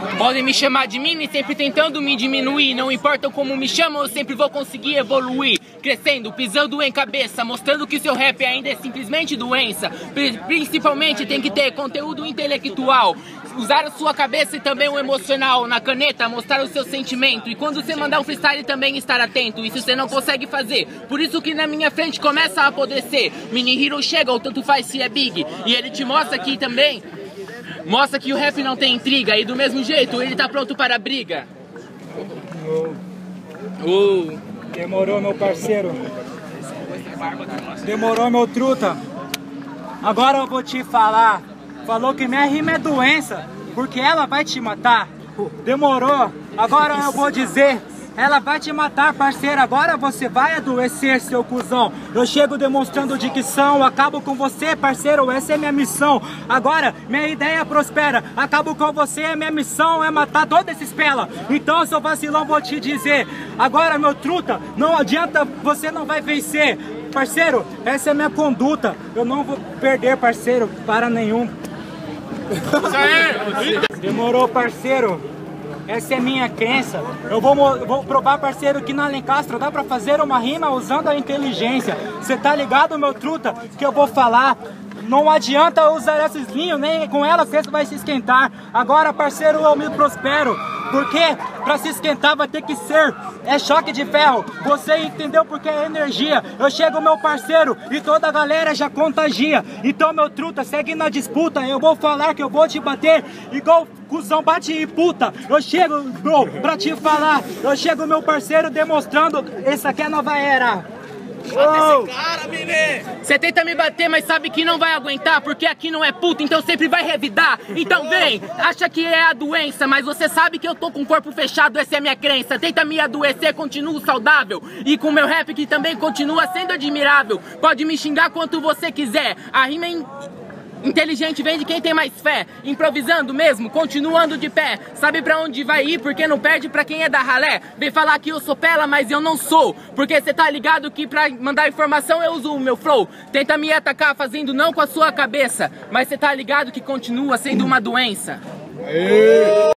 Podem me chamar de mini, sempre tentando me diminuir. Não importa como me chamam, eu sempre vou conseguir evoluir. Crescendo, pisando em cabeça, mostrando que seu rap ainda é simplesmente doença. Principalmente tem que ter conteúdo intelectual. Usar a sua cabeça e também o emocional. Na caneta, mostrar o seu sentimento. E quando você mandar um freestyle também estar atento. Isso você não consegue fazer. Por isso que na minha frente começa a apodrecer. Mini Hero chega, ou tanto faz se é big. E ele te mostra aqui também. Mostra que o rap não tem intriga. E do mesmo jeito, ele tá pronto para a briga. Demorou, meu parceiro. Demorou, meu truta. Agora eu vou te falar. Falou que minha rima é doença, porque ela vai te matar. Demorou. Agora eu vou dizer. Ela vai te matar, parceiro. Agora você vai adoecer, seu cuzão. Eu chego demonstrando dicção. Acabo com você, parceiro. Essa é minha missão. Agora, minha ideia prospera. Acabo com você, minha missão é matar todos esses pela. Então, seu vacilão, vou te dizer. Agora, meu truta, não adianta, você não vai vencer. Parceiro, essa é minha conduta. Eu não vou perder, parceiro, para nenhum. Demorou, parceiro. Essa é minha crença. Eu vou provar, parceiro, que na Alencastro dá pra fazer uma rima usando a inteligência. Cê tá ligado, meu truta, que eu vou falar? Não adianta usar esses linhos, nem com ela você vai se esquentar. Agora, parceiro, eu me prospero. Porque pra se esquentar vai ter que ser choque de ferro. Você entendeu porque é energia. Eu chego, meu parceiro, e toda a galera já contagia. Então, meu truta, segue na disputa. Eu vou falar que eu vou te bater igual cuzão bate e puta. Eu chego, bro, pra te falar. Eu chego, meu parceiro, demonstrando. Essa aqui é a nova era. Mata esse cara, menino! Você tenta me bater, mas sabe que não vai aguentar, porque aqui não é puta, então sempre vai revidar. Então vem, acha que é a doença, mas você sabe que eu tô com o corpo fechado, essa é a minha crença. Tenta me adoecer, continuo saudável. E com meu rap que também continua sendo admirável. Pode me xingar quanto você quiser. A rima é inteligente vem de quem tem mais fé. Improvisando mesmo, continuando de pé. Sabe pra onde vai ir, porque não perde pra quem é da ralé. Vem falar que eu sou pela, mas eu não sou. Porque cê tá ligado que pra mandar informação eu uso o meu flow. Tenta me atacar fazendo não com a sua cabeça, mas cê tá ligado que continua sendo uma doença.